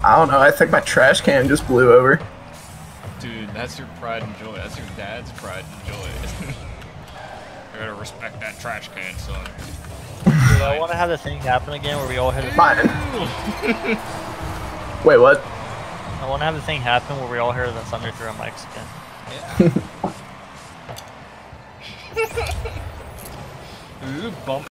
I don't know. I think my trash can just blew over. Dude, that's your pride and joy. That's your dad's pride and joy. You gotta respect that trash can, son. Dude, I want to have the thing happen again where we all hit it. Mine. Wait, what? I want to have the thing happen where we all hear the thunder through our mics again. Yeah. Ooh, bump.